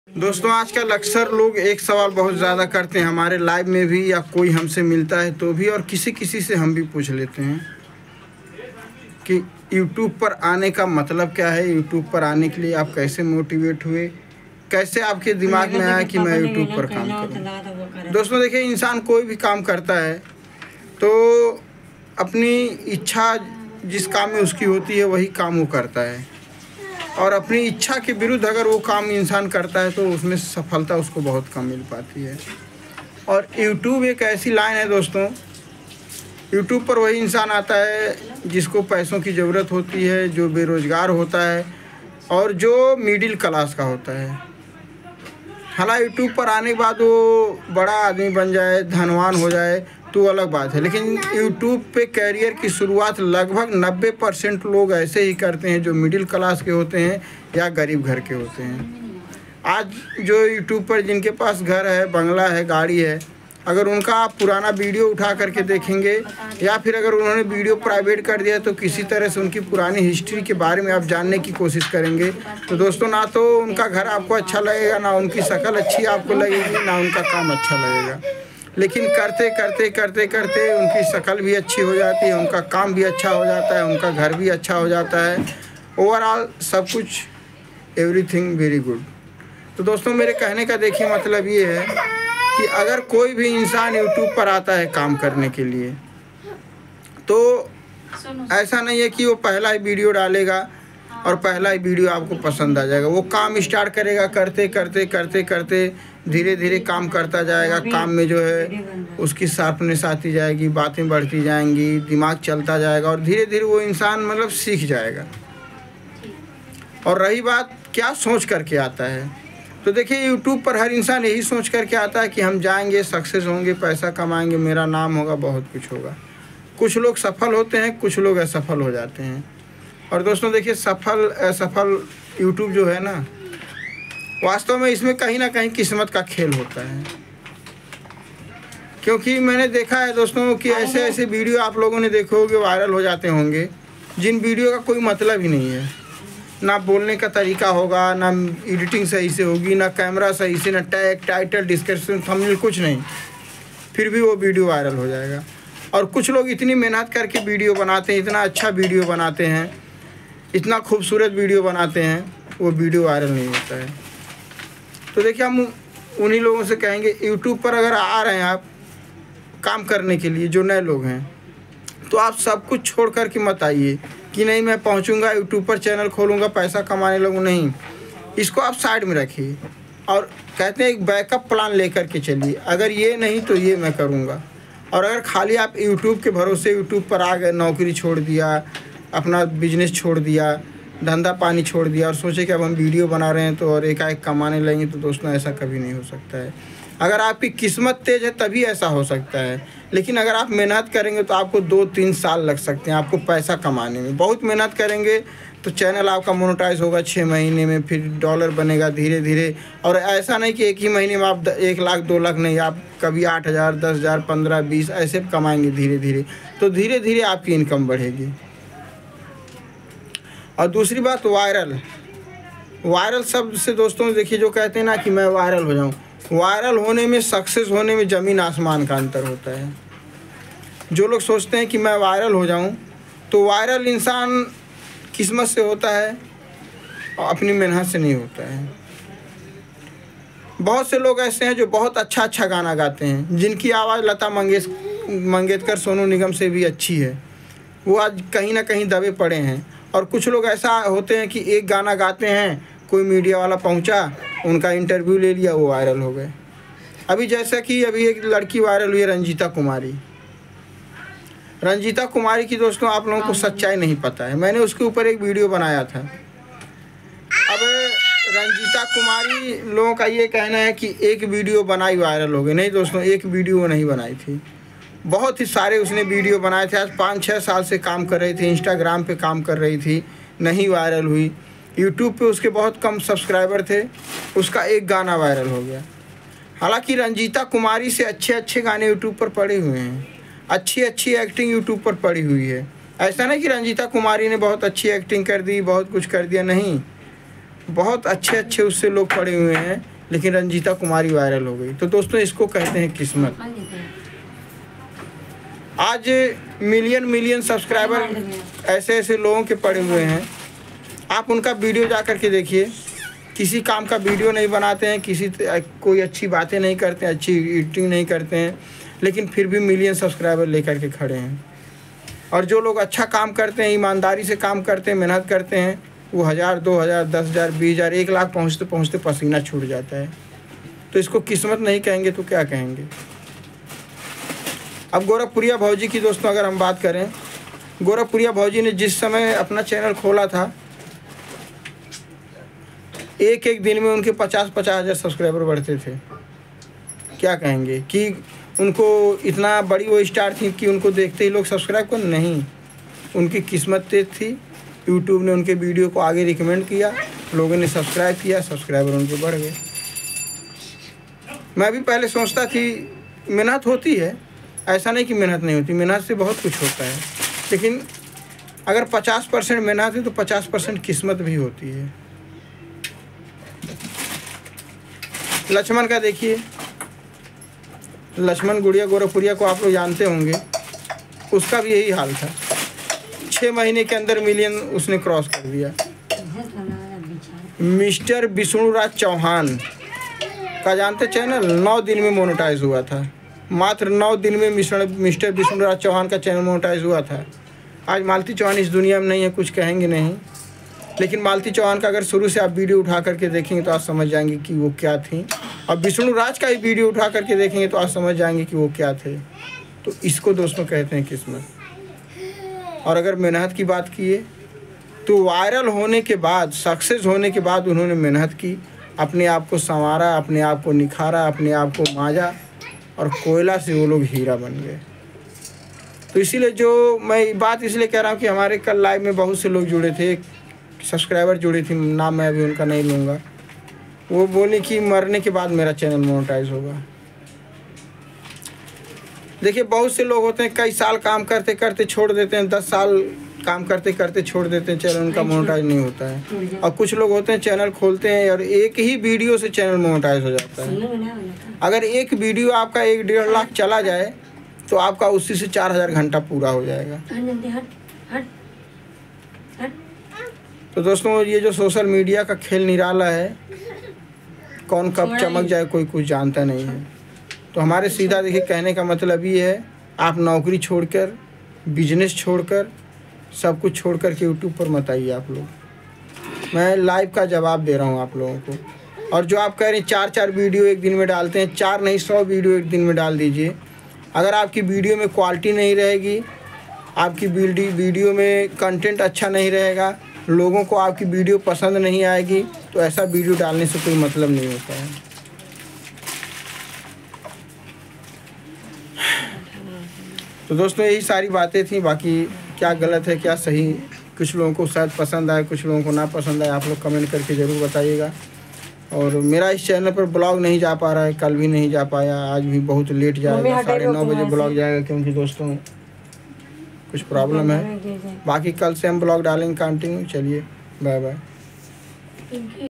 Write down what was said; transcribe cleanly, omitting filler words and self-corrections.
दोस्तों आजकल अक्सर लोग एक सवाल बहुत ज़्यादा करते हैं हमारे लाइव में भी, या कोई हमसे मिलता है तो भी, और किसी किसी से हम भी पूछ लेते हैं कि YouTube पर आने का मतलब क्या है। YouTube पर आने के लिए आप कैसे मोटिवेट हुए, कैसे आपके दिमाग में आया कि मैं YouTube पर काम करूं। दोस्तों देखिए, इंसान कोई भी काम करता है तो अपनी इच्छा जिस काम में उसकी होती है वही काम वो करता है, और अपनी इच्छा के विरुद्ध अगर वो काम इंसान करता है तो उसमें सफलता उसको बहुत कम मिल पाती है। और YouTube एक ऐसी लाइन है दोस्तों, YouTube पर वही इंसान आता है जिसको पैसों की ज़रूरत होती है, जो बेरोज़गार होता है और जो मिडिल क्लास का होता है। हालांकि YouTube पर आने के बाद वो बड़ा आदमी बन जाए, धनवान हो जाए तो अलग बात है, लेकिन YouTube पे कैरियर की शुरुआत लगभग 90% लोग ऐसे ही करते हैं जो मिडिल क्लास के होते हैं या गरीब घर के होते हैं। आज जो YouTube पर जिनके पास घर है, बंगला है, गाड़ी है, अगर उनका आप पुराना वीडियो उठा करके देखेंगे या फिर अगर उन्होंने वीडियो प्राइवेट कर दिया तो किसी तरह से उनकी पुरानी हिस्ट्री के बारे में आप जानने की कोशिश करेंगे तो दोस्तों ना तो उनका घर आपको अच्छा लगेगा, ना उनकी शक्ल अच्छी आपको लगेगी, ना उनका काम अच्छा लगेगा। लेकिन करते करते करते करते उनकी शक्ल भी अच्छी हो जाती है, उनका काम भी अच्छा हो जाता है, उनका घर भी अच्छा हो जाता है, ओवरऑल सब कुछ एवरीथिंग वेरी गुड। तो दोस्तों मेरे कहने का देखिए मतलब ये है कि अगर कोई भी इंसान YouTube पर आता है काम करने के लिए तो ऐसा नहीं है कि वो पहला ही वीडियो डालेगा और पहला ही वीडियो आपको पसंद आ जाएगा। वो काम स्टार्ट करेगा, करते करते करते करते धीरे धीरे काम करता जाएगा। काम में जो है उसकी शार्पनेस आती जाएगी, बातें बढ़ती जाएंगी, दिमाग चलता जाएगा और धीरे धीरे वो इंसान मतलब सीख जाएगा। और रही बात क्या सोच करके आता है, तो देखिए YouTube पर हर इंसान यही सोच करके आता है कि हम जाएंगे, सक्सेस होंगे, पैसा कमाएंगे, मेरा नाम होगा, बहुत कुछ होगा। कुछ लोग सफल होते हैं, कुछ लोग असफल हो जाते हैं। और दोस्तों देखिए, सफल असफल YouTube जो है ना, वास्तव में इसमें कहीं ना कहीं किस्मत का खेल होता है। क्योंकि मैंने देखा है दोस्तों कि ऐसे ऐसे वीडियो आप लोगों ने देखे होंगे, वायरल हो जाते होंगे, जिन वीडियो का कोई मतलब ही नहीं है। ना बोलने का तरीका होगा, ना एडिटिंग सही से होगी, ना कैमरा सही से, ना टैग, टाइटल, डिस्क्रिप्शन, थंबनेल, कुछ नहीं, फिर भी वो वीडियो वायरल हो जाएगा। और कुछ लोग इतनी मेहनत करके वीडियो बनाते हैं, इतना अच्छा वीडियो बनाते हैं, इतना खूबसूरत वीडियो बनाते हैं, वो वीडियो वायरल नहीं होता है। तो देखिए, हम उन्हीं लोगों से कहेंगे YouTube पर अगर आ रहे हैं आप काम करने के लिए, जो नए लोग हैं, तो आप सब कुछ छोड़ कर के मत आइए कि नहीं मैं पहुंचूंगा YouTube पर चैनल खोलूंगा, पैसा कमाने लगूँ। नहीं, इसको आप साइड में रखिए और कहते हैं एक बैकअप प्लान लेकर के चलिए। अगर ये नहीं तो ये मैं करूंगा। और अगर खाली आप YouTube के भरोसे YouTube पर आ गए, नौकरी छोड़ दिया, अपना बिजनेस छोड़ दिया, धंधा पानी छोड़ दिया और सोचे कि अब हम वीडियो बना रहे हैं तो और एकाएक कमाने लगेंगे, तो दोस्तों ऐसा कभी नहीं हो सकता है। अगर आपकी किस्मत तेज़ है तभी ऐसा हो सकता है, लेकिन अगर आप मेहनत करेंगे तो आपको 2-3 साल लग सकते हैं आपको पैसा कमाने में। बहुत मेहनत करेंगे तो चैनल आपका मोनेटाइज होगा 6 महीने में, फिर डॉलर बनेगा धीरे धीरे। और ऐसा नहीं कि एक ही महीने में आप 1 लाख 2 लाख नहीं, आप कभी 8,000, 10,000, 15, 20 ऐसे कमाएंगे धीरे धीरे, तो धीरे धीरे आपकी इनकम बढ़ेगी। और दूसरी बात, वायरल शब्द से दोस्तों देखिए, जो कहते हैं ना कि मैं वायरल हो जाऊं, वायरल होने में, सक्सेस होने में ज़मीन आसमान का अंतर होता है। जो लोग सोचते हैं कि मैं वायरल हो जाऊं, तो वायरल इंसान किस्मत से होता है और अपनी मेहनत से नहीं होता है। बहुत से लोग ऐसे हैं जो बहुत अच्छा अच्छा गाना गाते हैं, जिनकी आवाज़ लता मंगेशकर, सोनू निगम से भी अच्छी है, वो आज कहीं ना कहीं दबे पड़े हैं। और कुछ लोग ऐसा होते हैं कि एक गाना गाते हैं, कोई मीडिया वाला पहुंचा, उनका इंटरव्यू ले लिया, वो वायरल हो गए। अभी जैसा कि अभी एक लड़की वायरल हुई है, रंजीता कुमारी की दोस्तों आप लोगों को सच्चाई नहीं पता है। मैंने उसके ऊपर एक वीडियो बनाया था। अब रंजीता कुमारी लोगों का ये कहना है कि एक वीडियो बनाई वायरल हो गई। नहीं दोस्तों, एक वीडियो वो नहीं बनाई थी, बहुत ही सारे उसने वीडियो बनाए थे। आज 5-6 साल से काम कर रही थी, इंस्टाग्राम पे काम कर रही थी, नहीं वायरल हुई। YouTube पे उसके बहुत कम सब्सक्राइबर थे, उसका एक गाना वायरल हो गया। हालांकि रंजीता कुमारी से अच्छे अच्छे गाने YouTube पर पड़े हुए हैं, अच्छी अच्छी एक्टिंग YouTube पर पड़ी हुई है। ऐसा नहीं कि रंजीता कुमारी ने बहुत अच्छी एक्टिंग कर दी, बहुत कुछ कर दिया, नहीं, बहुत अच्छे अच्छे उससे लोग पड़े हुए हैं लेकिन रंजीता कुमारी वायरल हो गई। तो दोस्तों इसको कहते हैं किस्मत। आज मिलियन सब्सक्राइबर ऐसे ऐसे लोगों के पड़े हुए हैं, आप उनका वीडियो जा कर के देखिए, किसी काम का वीडियो नहीं बनाते हैं, कोई अच्छी बातें नहीं करते हैं, अच्छी एडिटिंग नहीं करते हैं, लेकिन फिर भी मिलियन सब्सक्राइबर लेकर के खड़े हैं। और जो लोग अच्छा काम करते हैं, ईमानदारी से काम करते हैं, मेहनत करते हैं, वो 1000, 2000, 10,000, 20,000, 1 लाख पहुँचते पहुँचते पसीना छूट जाता है। तो इसको किस्मत नहीं कहेंगे तो क्या कहेंगे। अब गोरखपुरिया भौजी की दोस्तों अगर हम बात करें, गोरखपुरिया भौजी ने जिस समय अपना चैनल खोला था, एक दिन में उनके 50-50 हज़ार सब्सक्राइबर बढ़ते थे। क्या कहेंगे कि उनको इतना बड़ी वो स्टार थी कि उनको देखते ही लोग सब्सक्राइब कर, नहीं, उनकी किस्मत तेज थी। यूट्यूब ने उनके वीडियो को आगे रिकमेंड किया, लोगों ने सब्सक्राइब किया, सब्सक्राइबर उनके बढ़ गए। मैं भी पहले सोचता थी मेहनत होती है, ऐसा नहीं कि मेहनत नहीं होती, मेहनत से बहुत कुछ होता है, लेकिन अगर 50% मेहनत है तो 50% किस्मत भी होती है। लक्ष्मण का देखिए, लक्ष्मण गुड़िया गोरखपुरिया को आप लोग जानते होंगे, उसका भी यही हाल था। 6 महीने के अंदर मिलियन उसने क्रॉस कर दिया। मिस्टर विष्णुराज चौहान का जानते चैनल 9 दिन में मोनेटाइज हुआ था। मात्र 9 दिन में मिस्टर विष्णुराज चौहान का चैनल मोनेटाइज हुआ था। आज मालती चौहान इस दुनिया में नहीं है, कुछ कहेंगे नहीं, लेकिन मालती चौहान का अगर शुरू से आप वीडियो उठा करके देखेंगे तो आप समझ जाएंगे कि वो क्या थी, और विष्णुराज का ही वीडियो उठा करके देखेंगे तो आप समझ जाएंगे कि वो क्या थे। तो इसको दोस्तों कहते हैं किस्मत। और अगर मेहनत की बात किए तो वायरल होने के बाद, सक्सेस होने के बाद उन्होंने मेहनत की, अपने आप को संवारा, अपने आप को निखारा, अपने आप को मांजा, और कोयला से वो लोग हीरा बन गए। तो इसीलिए जो मैं बात इसलिए कह रहा हूँ कि हमारे कल लाइव में बहुत से लोग जुड़े थे, सब्सक्राइबर जुड़ी थी, नाम मैं अभी उनका नहीं लूँगा, वो बोले कि मरने के बाद मेरा चैनल मोनेटाइज होगा। देखिए बहुत से लोग होते हैं कई साल काम करते करते छोड़ देते हैं, 10 साल काम करते करते छोड़ देते हैं, चैनल उनका मोनेटाइज नहीं होता है। और कुछ लोग होते हैं चैनल खोलते हैं और एक ही वीडियो से चैनल मोनेटाइज हो जाता है। अगर एक वीडियो आपका 1-1.5 लाख चला जाए तो आपका उसी से 4000 घंटा पूरा हो जाएगा। तो दोस्तों ये जो सोशल मीडिया का खेल निराला है, कौन कब चमक जाए कोई कुछ जानता नहीं है। तो हमारे सीधा देखिए कहने का मतलब ये है, आप नौकरी छोड़कर, बिजनेस छोड़कर, सब कुछ छोड़ कर के यूट्यूब पर मत आइए आप लोग। मैं लाइव का जवाब दे रहा हूँ आप लोगों को। और जो आप कह रहे हैं 4-4 वीडियो एक दिन में डालते हैं, 4 नहीं 100 वीडियो एक दिन में डाल दीजिए। अगर आपकी वीडियो में क्वालिटी नहीं रहेगी, आपकी वीडियो में कंटेंट अच्छा नहीं रहेगा, लोगों को आपकी वीडियो पसंद नहीं आएगी, तो ऐसा वीडियो डालने से कोई मतलब नहीं होता है। तो दोस्तों यही सारी बातें थी, बाकी क्या गलत है क्या सही, कुछ लोगों को शायद पसंद आए, कुछ लोगों को ना पसंद आए, आप लोग कमेंट करके ज़रूर बताइएगा। और मेरा इस चैनल पर ब्लॉग नहीं जा पा रहा है, कल भी नहीं जा पाया, आज भी बहुत लेट जाएगा, 9:30 बजे ब्लॉग जाएगा, क्योंकि दोस्तों कुछ प्रॉब्लम है। बाकी कल से हम ब्लॉग डालेंगे कंटिन्यू। चलिए बाय बाय।